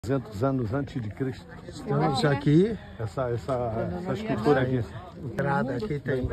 200 anos antes de Cristo. Estamos aqui. Essa escultura aqui. Entrada aqui tem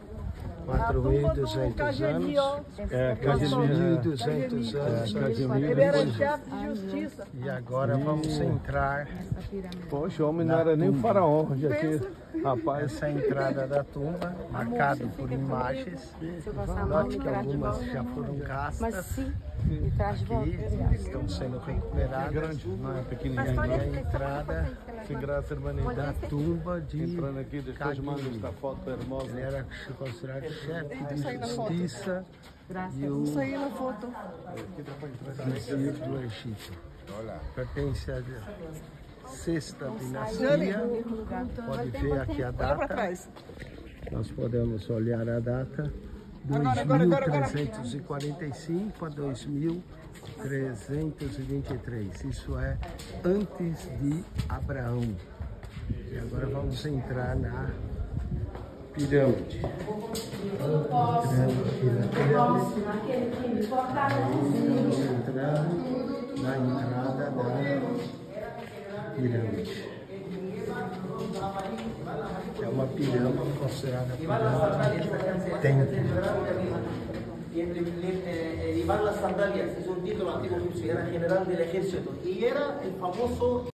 4.200 anos. É, 4.200 anos. Ele era chefe de justiça. E agora vamos entrar. Poxa, o homem não era nem o faraó. Já tinha, rapaz. Essa é a entrada da tumba, marcado por imagens. Note que algumas já foram gastas. Aqui estão sendo recuperadas. Grande, não é pequenininho. E a entrada Sem graça, hermaninha. da tumba de Entrando aqui, das tuas mãos, esta foto hermosa. Ele era considerado chefe de justiça e o Isso aí na foto. vizir do Egito. Pertence à sexta dinastia. Pode ver aqui a Olha para data. trás. Nós podemos olhar a data. Agora. 2345 a 2323. Isso é antes de Abraão. E agora vamos entrar na pirâmide. Entrando na entrada da pirâmide. É uma pirâmide considerada pirâmide templo. Llevar las sandalias es un título antiguo egipcio, era general del ejército y era el famoso